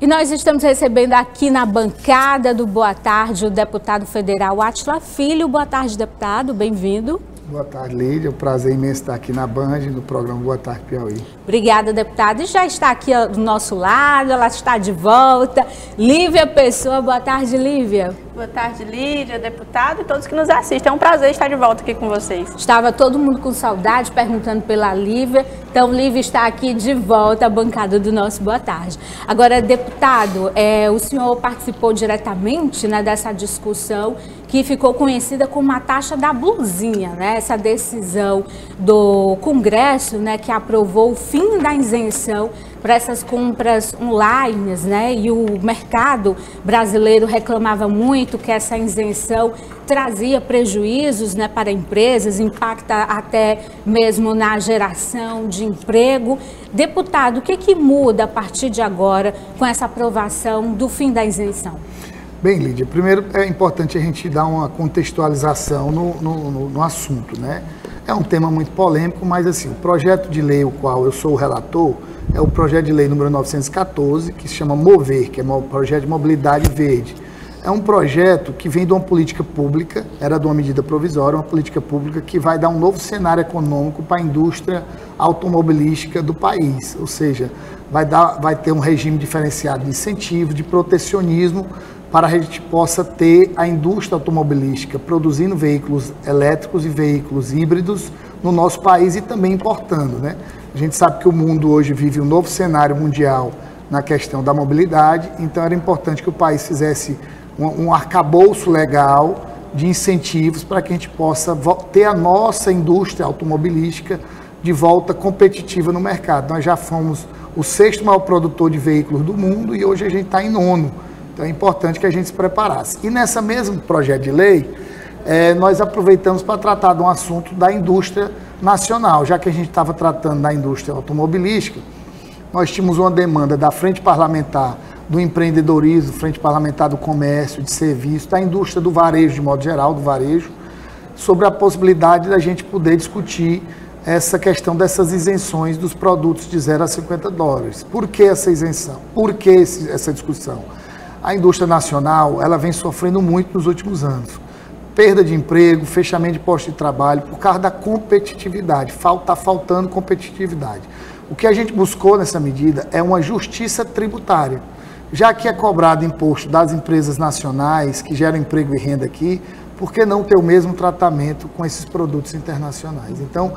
E nós estamos recebendo aqui na bancada do Boa Tarde o deputado federal Átila Filho. Boa tarde, deputado. Bem-vindo. Boa tarde, Lídia. É um prazer imenso estar aqui na Band, no programa Boa Tarde Piauí. Obrigada, deputada. E já está aqui do nosso lado, ela está de volta. Lívia Pessoa. Boa tarde, Lívia. Boa tarde, Lídia, deputado e todos que nos assistem. É um prazer estar de volta aqui com vocês. Estava todo mundo com saudade, perguntando pela Lívia. Então, Lívia está aqui de volta à bancada do nosso Boa Tarde. Agora, deputado, o senhor participou diretamente, né, dessa discussão que ficou conhecida como a taxa da blusinha, né? Essa decisão do Congresso, né, que aprovou o fim da isenção para essas compras online, né? E o mercado brasileiro reclamava muito que essa isenção trazia prejuízos, né, para empresas, impacta até mesmo na geração de emprego. Deputado, o que muda a partir de agora com essa aprovação do fim da isenção? Bem, Lídia, primeiro é importante a gente dar uma contextualização no assunto, né? É um tema muito polêmico, mas assim, o projeto de lei, o qual eu sou o relator, é o projeto de lei número 914, que se chama MOVER, que é o Projeto de Mobilidade Verde. É um projeto que vem de uma política pública, era de uma medida provisória, uma política pública que vai dar um novo cenário econômico para a indústria automobilística do país, ou seja, vai ter um regime diferenciado de incentivo, de protecionismo, para que a gente possa ter a indústria automobilística produzindo veículos elétricos e veículos híbridos no nosso país e também importando, né? A gente sabe que o mundo hoje vive um novo cenário mundial na questão da mobilidade, então era importante que o país fizesse um arcabouço legal de incentivos para que a gente possa ter a nossa indústria automobilística de volta competitiva no mercado. Nós já fomos o 6º maior produtor de veículos do mundo e hoje a gente está em 9º. Então é importante que a gente se preparasse. E nessa mesmo projeto de lei, nós aproveitamos para tratar de um assunto da indústria nacional. Já que a gente estava tratando da indústria automobilística, nós tínhamos uma demanda da Frente Parlamentar do Empreendedorismo, Frente Parlamentar do Comércio, de Serviço, da indústria do varejo, de modo geral, do varejo, sobre a possibilidade da gente poder discutir essa questão dessas isenções dos produtos de 0 a 50 dólares. Por que essa isenção? Por que essa discussão? A indústria nacional, ela vem sofrendo muito nos últimos anos. Perda de emprego, fechamento de postos de trabalho, por causa da competitividade. Está faltando competitividade. O que a gente buscou nessa medida é uma justiça tributária. Já que é cobrado imposto das empresas nacionais, que geram emprego e renda aqui, por que não ter o mesmo tratamento com esses produtos internacionais? Então,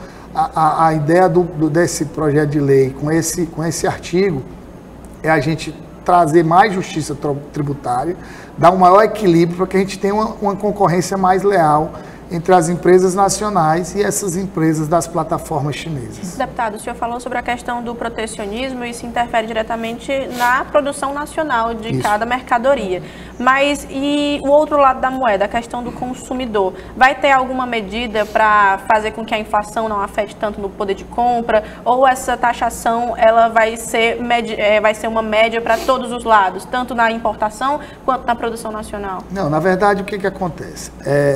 a ideia desse projeto de lei, com esse artigo, é a gente trazer mais justiça tributária, dar um maior equilíbrio para que a gente tenha uma concorrência mais leal entre as empresas nacionais e essas empresas das plataformas chinesas. Deputado, o senhor falou sobre a questão do protecionismo e isso interfere diretamente na produção nacional de cada mercadoria. Mas e o outro lado da moeda, a questão do consumidor? Vai ter alguma medida para fazer com que a inflação não afete tanto no poder de compra? Ou essa taxação ela vai ser uma média para todos os lados, tanto na importação quanto na produção nacional? Não, na verdade, o que acontece?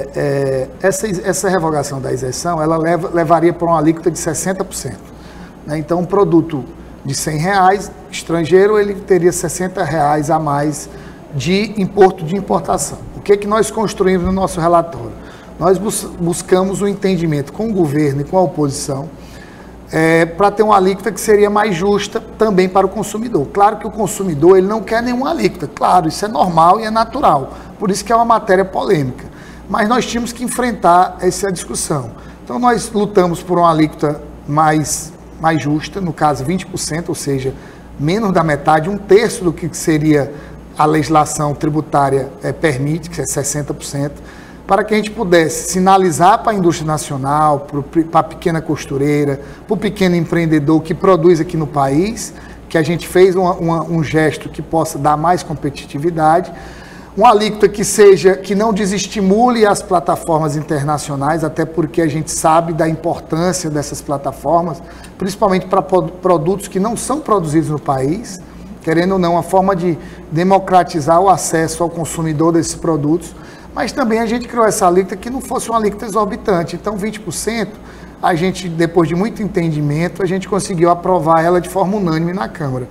Essa revogação da isenção, ela levaria para uma alíquota de 60%. Né? Então, um produto de R$100 estrangeiro, ele teria R$60 a mais de imposto de importação. O que nós construímos no nosso relatório? Nós buscamos um entendimento com o governo e com a oposição para ter uma alíquota que seria mais justa também para o consumidor. Claro que o consumidor ele não quer nenhuma alíquota, claro, isso é normal e é natural, por isso que é uma matéria polêmica. Mas nós tínhamos que enfrentar essa discussão. Então, nós lutamos por uma alíquota mais justa, no caso 20%, ou seja, menos da metade, 1/3 do que seria a legislação tributária permite, que é 60%, para que a gente pudesse sinalizar para a indústria nacional, para a pequena costureira, para o pequeno empreendedor que produz aqui no país, que a gente fez um gesto que possa dar mais competitividade, uma alíquota que não desestimule as plataformas internacionais, até porque a gente sabe da importância dessas plataformas, principalmente para produtos que não são produzidos no país, querendo ou não, uma forma de democratizar o acesso ao consumidor desses produtos, mas também a gente criou essa alíquota que não fosse uma alíquota exorbitante. Então, 20%, a gente, depois de muito entendimento, a gente conseguiu aprovar ela de forma unânime na Câmara.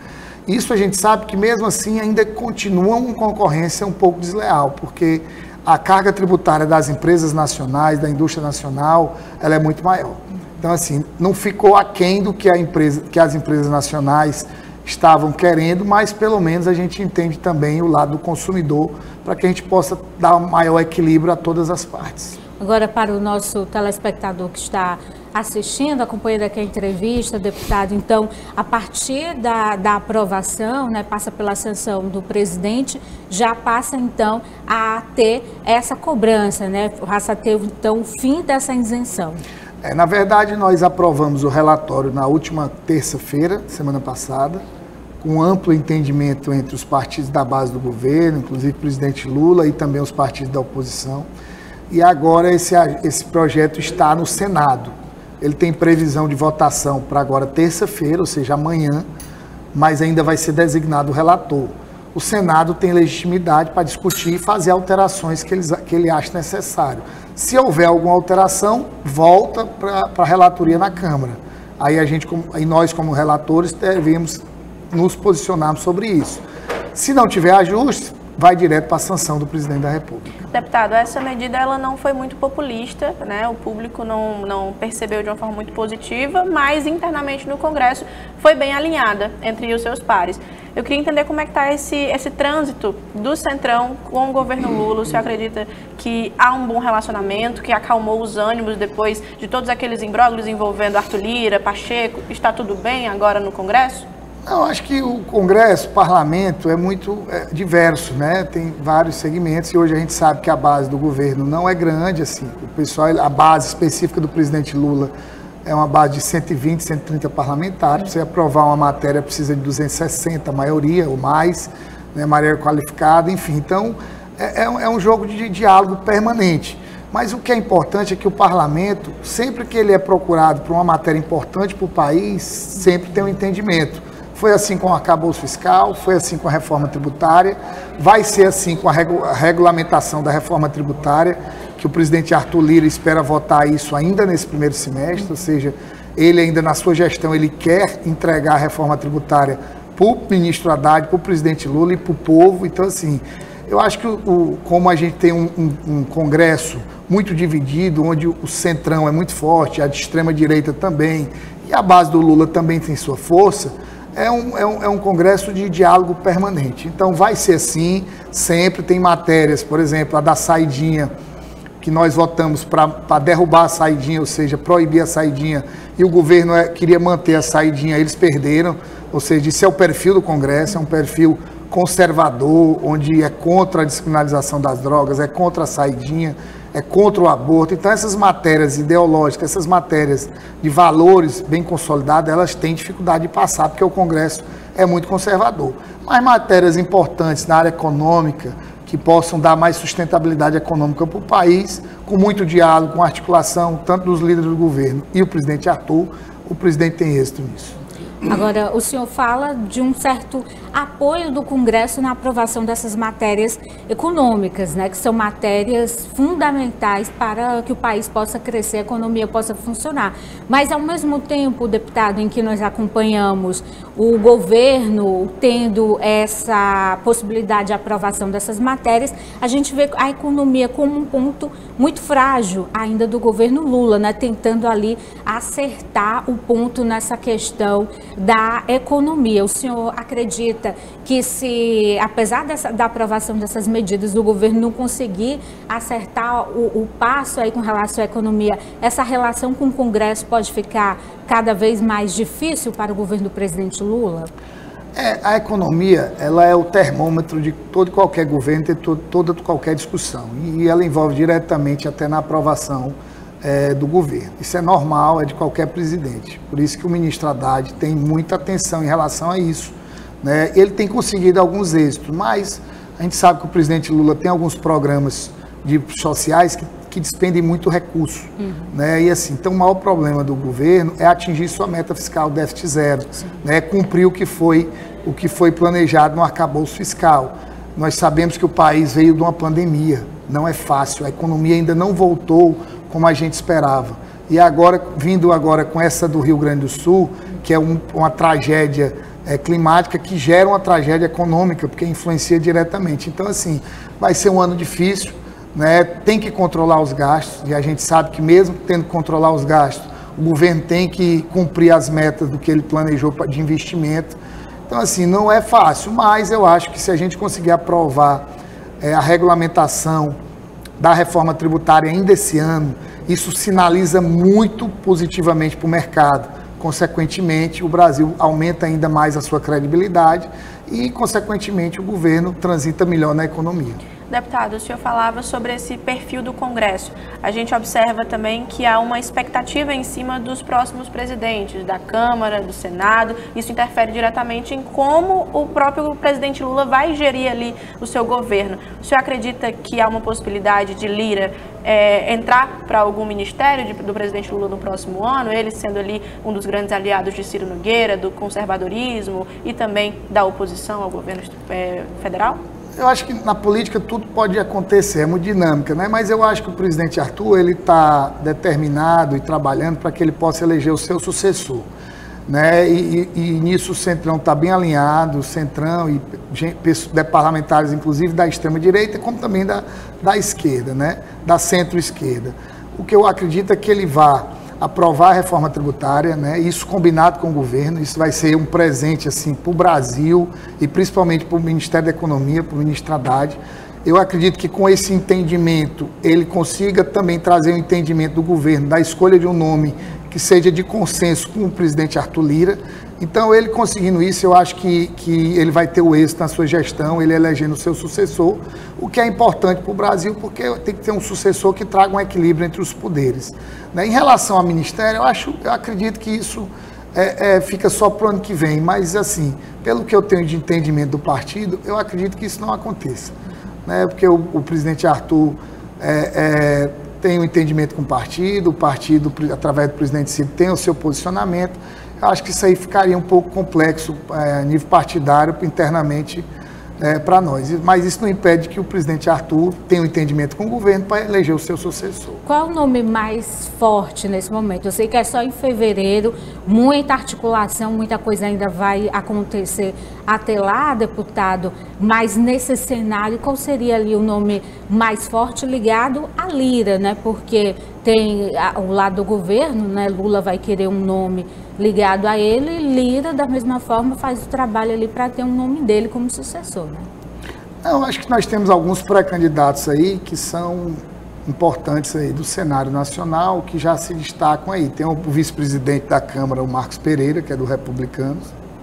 Isso a gente sabe que mesmo assim ainda continua uma concorrência um pouco desleal, porque a carga tributária das empresas nacionais, da indústria nacional, ela é muito maior. Então, assim, não ficou aquém do que as empresas nacionais estavam querendo, mas pelo menos a gente entende também o lado do consumidor para que a gente possa dar um maior equilíbrio a todas as partes. Agora, para o nosso telespectador que está assistindo, acompanhando aqui a entrevista, deputado, então, a partir da aprovação, né, passa pela sanção do presidente, já passa, então, a ter essa cobrança, né, passa a ter, então, o fim dessa isenção. Na verdade, nós aprovamos o relatório na última terça-feira, semana passada, com amplo entendimento entre os partidos da base do governo, inclusive o presidente Lula e também os partidos da oposição. E agora esse projeto está no Senado. Ele tem previsão de votação para agora terça-feira, ou seja, amanhã, mas ainda vai ser designado o relator. O Senado tem legitimidade para discutir e fazer alterações que ele acha necessário. Se houver alguma alteração, volta para a relatoria na Câmara. Aí nós, como relatores, devemos nos posicionarmos sobre isso. Se não tiver ajuste, vai direto para a sanção do presidente da República. Deputado, essa medida ela não foi muito populista, né? O público não percebeu de uma forma muito positiva, mas internamente no Congresso foi bem alinhada entre os seus pares. Eu queria entender como é que está esse trânsito do Centrão com o governo Lula. O senhor acredita que há um bom relacionamento, que acalmou os ânimos depois de todos aqueles imbróglios envolvendo Arthur Lira, Pacheco? Está tudo bem agora no Congresso? Não, acho que o Congresso, o Parlamento é muito diverso, né? Tem vários segmentos e hoje a gente sabe que a base do governo não é grande, assim. O pessoal, a base específica do presidente Lula é uma base de 120, 130 parlamentares. Para você aprovar uma matéria precisa de 260, a maioria ou mais, né? Maioria qualificada, enfim. Então, é um jogo de diálogo permanente. Mas o que é importante é que o parlamento, sempre que ele é procurado por uma matéria importante para o país, sempre tem um entendimento. Foi assim com o arcabouço fiscal, foi assim com a reforma tributária, vai ser assim com a regulamentação da reforma tributária, que o presidente Arthur Lira espera votar isso ainda nesse primeiro semestre, ou seja, ele ainda na sua gestão, ele quer entregar a reforma tributária para o ministro Haddad, para o presidente Lula e para o povo. Então, assim, eu acho que como a gente tem um Congresso muito dividido, onde o centrão é muito forte, a de extrema-direita também, e a base do Lula também tem sua força, é um Congresso de diálogo permanente. Então, vai ser assim, sempre tem matérias, por exemplo, a da saidinha, que nós votamos para derrubar a saidinha, ou seja, proibir a saidinha, e o governo queria manter a saidinha, eles perderam, ou seja, isso é o perfil do Congresso, é um perfil conservador, onde é contra a descriminalização das drogas, é contra a saidinha, é contra o aborto. Então, essas matérias ideológicas, essas matérias de valores bem consolidadas, elas têm dificuldade de passar, porque o Congresso é muito conservador. Mas matérias importantes na área econômica, que possam dar mais sustentabilidade econômica para o país, com muito diálogo, com articulação, tanto dos líderes do governo e o presidente Arthur, o presidente tem êxito nisso. Agora, o senhor fala de um certo apoio do Congresso na aprovação dessas matérias econômicas, né, que são matérias fundamentais para que o país possa crescer, a economia possa funcionar. Mas, ao mesmo tempo, deputado, em que nós acompanhamos o governo tendo essa possibilidade de aprovação dessas matérias, a gente vê a economia como um ponto muito frágil ainda do governo Lula, né, tentando ali acertar o ponto nessa questão da economia. O senhor acredita que se, apesar da aprovação dessas medidas, o governo não conseguir acertar o passo aí com relação à economia, essa relação com o Congresso pode ficar cada vez mais difícil para o governo do presidente Lula? A economia, ela é o termômetro de todo e qualquer governo, de toda qualquer discussão. E ela envolve diretamente até na aprovação do governo. Isso é normal, é de qualquer presidente. Por isso que o ministro Haddad tem muita atenção em relação a isso, né? Ele tem conseguido alguns êxitos, mas a gente sabe que o presidente Lula tem alguns programas sociais que despendem muito recurso, né? E assim, então o maior problema do governo é atingir sua meta fiscal déficit zero, né? Cumprir o que foi planejado no arcabouço fiscal. Nós sabemos que o país veio de uma pandemia, não é fácil, a economia ainda não voltou como a gente esperava. E agora, vindo agora com essa do Rio Grande do Sul, que é uma tragédia climática que gera uma tragédia econômica, porque influencia diretamente. Então, assim, vai ser um ano difícil, né? Tem que controlar os gastos, e a gente sabe que mesmo tendo que controlar os gastos, o governo tem que cumprir as metas do que ele planejou de investimento. Então, assim, não é fácil, mas eu acho que se a gente conseguir aprovar a regulamentação da reforma tributária ainda esse ano, isso sinaliza muito positivamente para o mercado. Consequentemente, o Brasil aumenta ainda mais a sua credibilidade e, consequentemente, o governo transita melhor na economia. Deputado, o senhor falava sobre esse perfil do Congresso. A gente observa também que há uma expectativa em cima dos próximos presidentes, da Câmara, do Senado. Isso interfere diretamente em como o próprio presidente Lula vai gerir ali o seu governo. O senhor acredita que há uma possibilidade de Lira entrar para algum ministério do presidente Lula no próximo ano, ele sendo ali um dos grandes aliados de Ciro Nogueira, do conservadorismo e também da oposição ao governo federal? Eu acho que na política tudo pode acontecer, é muito dinâmica, né? Mas eu acho que o presidente Arthur, ele está determinado e trabalhando para que ele possa eleger o seu sucessor, né? E nisso o Centrão está bem alinhado, o Centrão e parlamentares, inclusive da extrema-direita, como também da esquerda, né? Da centro-esquerda. O que eu acredito é que ele vá aprovar a reforma tributária, né? Isso combinado com o governo, isso vai ser um presente assim, para o Brasil e principalmente para o Ministério da Economia, para o ministro Haddad. Eu acredito que com esse entendimento ele consiga também trazer um entendimento do governo da escolha de um nome que seja de consenso com o presidente Arthur Lira. Então, ele conseguindo isso, eu acho que ele vai ter o êxito na sua gestão, ele elegendo o seu sucessor, o que é importante para o Brasil, porque tem que ter um sucessor que traga um equilíbrio entre os poderes. Né? Em relação ao Ministério, eu acredito que isso fica só para o ano que vem, mas, assim, pelo que eu tenho de entendimento do partido, eu acredito que isso não aconteça. Né? Porque o presidente Arthur tem um entendimento com o partido, através do presidente Ciro, tem o seu posicionamento. Eu acho que isso aí ficaria um pouco complexo a nível partidário, internamente, para nós. Mas isso não impede que o presidente Arthur tenha um entendimento com o governo para eleger o seu sucessor. Qual é o nome mais forte nesse momento? Eu sei que é só em fevereiro, muita articulação, muita coisa ainda vai acontecer até lá, deputado, mas nesse cenário, qual seria ali o nome mais forte ligado à Lira, né? Porque tem o lado do governo, né? Lula vai querer um nome ligado a ele, Lira, da mesma forma, faz o trabalho ali para ter um nome dele como sucessor, né? Eu acho que nós temos alguns pré-candidatos aí que são importantes aí do cenário nacional, que já se destacam aí. Tem o vice-presidente da Câmara, o Marcos Pereira, que é do Republicanos.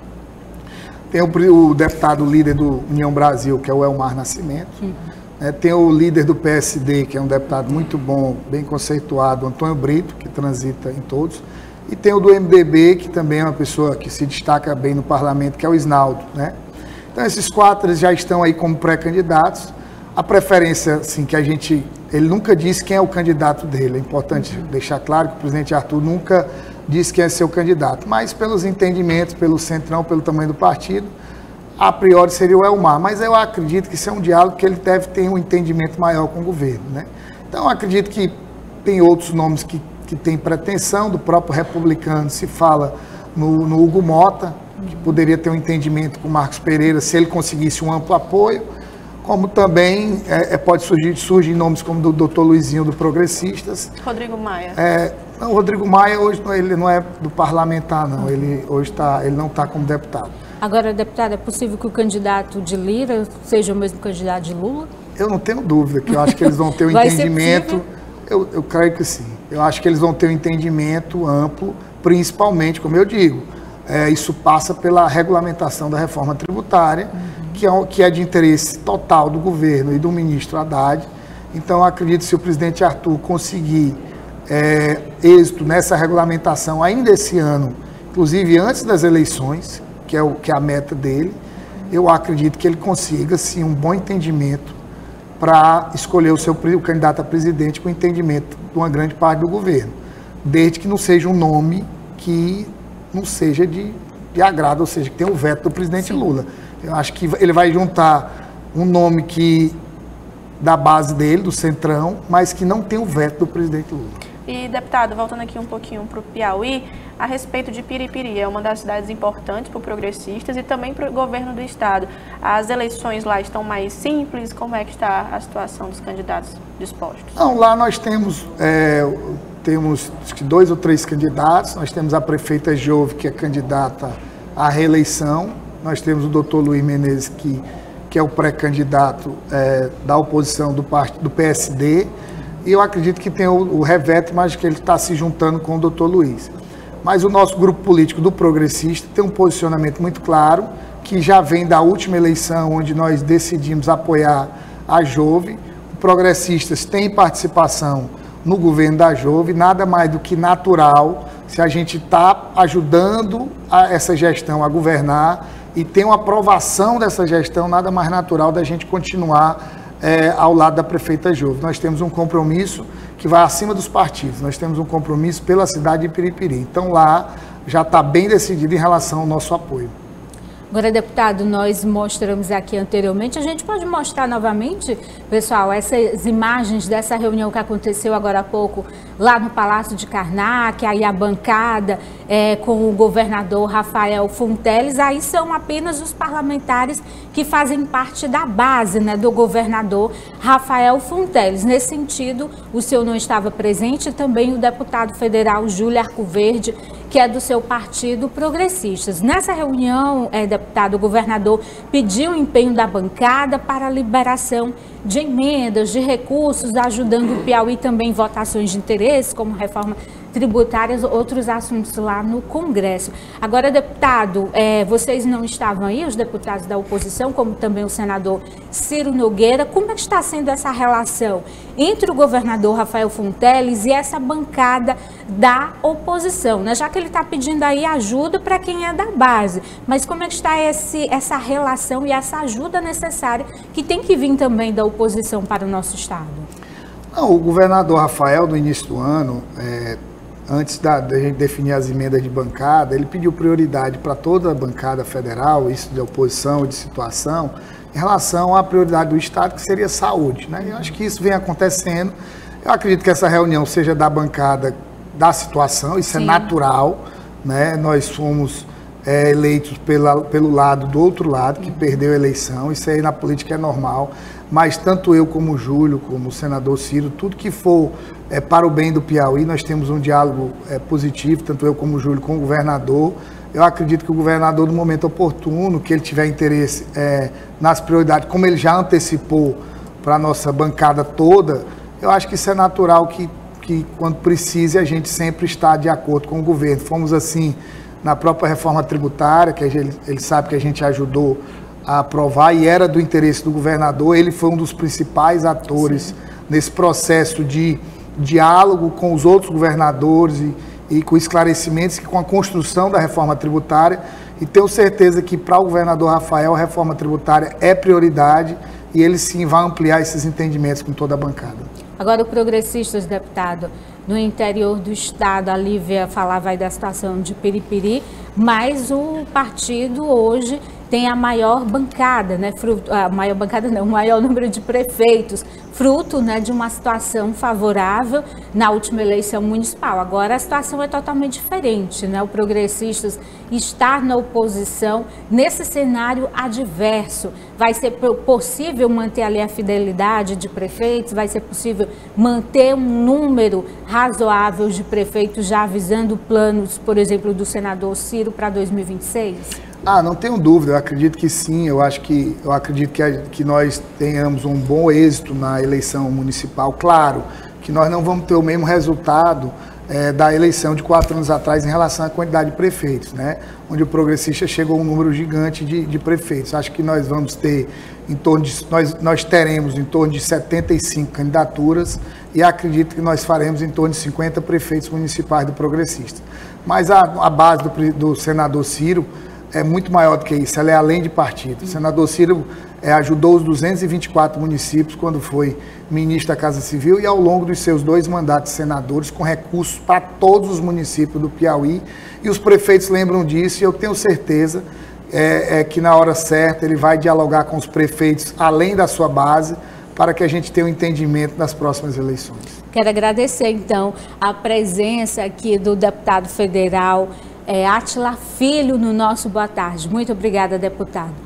Tem o deputado líder do União Brasil, que é o Elmar Nascimento. Tem o líder do PSD, que é um deputado muito bom, bem conceituado, Antônio Brito, que transita em todos. E tem o do MDB, que também é uma pessoa que se destaca bem no parlamento, que é o Isnaldo, né? Então, esses quatro eles já estão aí como pré-candidatos. A preferência, assim, que ele nunca disse quem é o candidato dele. É importante deixar claro que o presidente Arthur nunca disse quem é seu candidato. Mas, pelos entendimentos, pelo Centrão, pelo tamanho do partido, a priori seria o Elmar. Mas eu acredito que isso é um diálogo que ele deve ter um entendimento maior com o governo, né? Então, eu acredito que tem outros nomes que tem pretensão. Do próprio Republicano se fala no Hugo Mota, que poderia ter um entendimento com o Marcos Pereira se ele conseguisse um amplo apoio, como também pode surgir nomes como do Dr. Luizinho do Progressistas. Rodrigo Maia. O Rodrigo Maia hoje ele não é do parlamentar, não. Ele não está como deputado. Agora, deputado, é possível que o candidato de Lira seja o mesmo candidato de Lula? Eu não tenho dúvida, que eu acho que eles vão ter um entendimento. Eu creio que sim. Eu acho que eles vão ter um entendimento amplo, principalmente, como eu digo, isso passa pela regulamentação da reforma tributária, que é de interesse total do governo e do ministro Haddad. Então, eu acredito que se o presidente Arthur conseguir êxito nessa regulamentação ainda esse ano, inclusive antes das eleições, que é a meta dele, eu acredito que ele consiga, sim, um bom entendimento para escolher o candidato a presidente com entendimento de uma grande parte do governo, desde que não seja um nome que não seja de agrado, ou seja, que tenha o veto do presidente Lula. Eu acho que ele vai juntar um nome da base dele, do Centrão, mas que não tem o veto do presidente Lula. E, deputado, voltando aqui um pouquinho para o Piauí, a respeito de Piripiri. É uma das cidades importantes para os progressistas e também para o governo do estado. As eleições lá estão mais simples? Como é que está a situação dos candidatos dispostos? Não, lá nós temos acho que 2 ou 3 candidatos. Nós temos a prefeita Jove, que é candidata à reeleição. Nós temos o doutor Luiz Menezes, que é o pré-candidato da oposição do PSD. E eu acredito que tem o Revete, mas que ele está se juntando com o doutor Luiz. Mas o nosso grupo político do Progressista tem um posicionamento muito claro, que já vem da última eleição, onde nós decidimos apoiar a Jove. Os progressistas têm participação no governo da Jove, nada mais do que natural, se a gente está ajudando essa gestão a governar e tem uma aprovação dessa gestão, nada mais natural da gente continuar ao lado da prefeita Jove. Nós temos um compromisso que vai acima dos partidos, nós temos um compromisso pela cidade de Piripiri. Então lá já está bem decidido em relação ao nosso apoio. Agora, deputado, nós mostramos aqui anteriormente, a gente pode mostrar novamente, pessoal, essas imagens dessa reunião que aconteceu agora há pouco lá no Palácio de Karnak, aí a bancada com o governador Rafael Fonteles, aí são apenas os parlamentares que fazem parte da base, né, do governador Rafael Fonteles. Nesse sentido, o senhor não estava presente, também o deputado federal Júlio Arcoverde, que é do seu partido Progressistas. Nessa reunião, deputado, o governador pediu o empenho da bancada para a liberação de emendas, de recursos, ajudando o Piauí também em votações de interesse, como reforma tributária, outros assuntos lá no Congresso. Agora, deputado, vocês não estavam aí, os deputados da oposição, como também o senador Ciro Nogueira. Como é que está sendo essa relação entre o governador Rafael Fonteles e essa bancada da oposição, né? Já que ele está pedindo aí ajuda para quem é da base, mas como é que está essa relação e essa ajuda necessária que tem que vir também da oposição para o nosso estado? Não, o governador Rafael, no início do ano, antes da gente definir as emendas de bancada, ele pediu prioridade para toda a bancada federal, isso de oposição e de situação, em relação à prioridade do Estado, que seria saúde, né? Eu acho que isso vem acontecendo. Eu acredito que essa reunião seja da bancada da situação, isso Sim. é natural, né? Nós fomos eleitos pelo lado do outro lado, que perdeu a eleição, isso aí na política é normal, mas tanto eu como o Júlio, como o senador Ciro, tudo que for para o bem do Piauí, nós temos um diálogo positivo, tanto eu como o Júlio, com o governador. Eu acredito que o governador, no momento oportuno, que ele tiver interesse nas prioridades, como ele já antecipou para a nossa bancada toda, eu acho que isso é natural que quando precise, a gente sempre está de acordo com o governo. Fomos assim na própria reforma tributária, que ele sabe que a gente ajudou a aprovar e era do interesse do governador. Ele foi um dos principais atores Sim. nesse processo de diálogo com os outros governadores e com esclarecimentos, com a construção da reforma tributária. E tenho certeza que para o governador Rafael a reforma tributária é prioridade e ele sim vai ampliar esses entendimentos com toda a bancada. Agora, o Progressistas, deputado, no interior do estado, a Lívia falava aí da situação de Piripiri, mas o partido hoje tem a maior bancada, né? O maior número de prefeitos, fruto, né, de uma situação favorável na última eleição municipal. Agora a situação é totalmente diferente, né? O Progressistas está na oposição nesse cenário adverso. Vai ser possível manter ali a fidelidade de prefeitos? Vai ser possível manter um número razoável de prefeitos, já avisando planos, por exemplo, do senador Ciro para 2026? Não tenho dúvida, eu acredito que sim, eu acredito que nós tenhamos um bom êxito na eleição municipal. Claro que nós não vamos ter o mesmo resultado da eleição de 4 anos atrás em relação à quantidade de prefeitos, né? Onde o Progressista chegou a um número gigante de prefeitos. Acho que nós vamos ter nós teremos em torno de 75 candidaturas e acredito que nós faremos em torno de 50 prefeitos municipais do Progressista. Mas a base do senador Ciro é muito maior do que isso, ela é além de partido. O senador Ciro ajudou os 224 municípios quando foi ministro da Casa Civil e ao longo dos seus 2 mandatos de senadores, com recursos para todos os municípios do Piauí. E os prefeitos lembram disso e eu tenho certeza que na hora certa ele vai dialogar com os prefeitos além da sua base para que a gente tenha um entendimento nas próximas eleições. Quero agradecer, então, a presença aqui do deputado federal Átila Filho no nosso Boa Tarde. Muito obrigada, deputado.